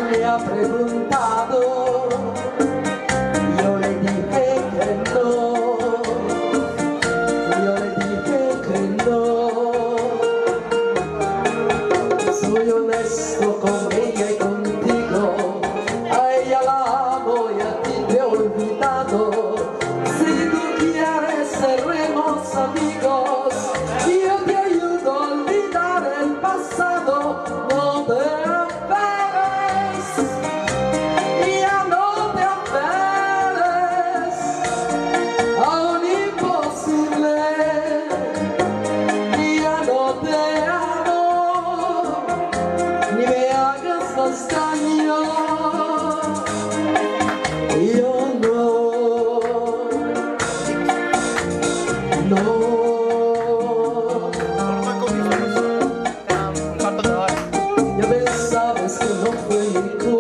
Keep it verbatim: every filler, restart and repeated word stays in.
me ha preguntado, yo le dije que no, yo le dije que no. Soy honesto con ella y contigo, a ella la amo y a ti te he olvidado. Si tú quieres seremos amigos, yo te ayudo a olvidar el pasado. No te aferres, ya no te aferres a un imposible. Ya no te amo, ni me hagas más daño. Yo no, no. Ya ves, sabes que no fue mi culpa.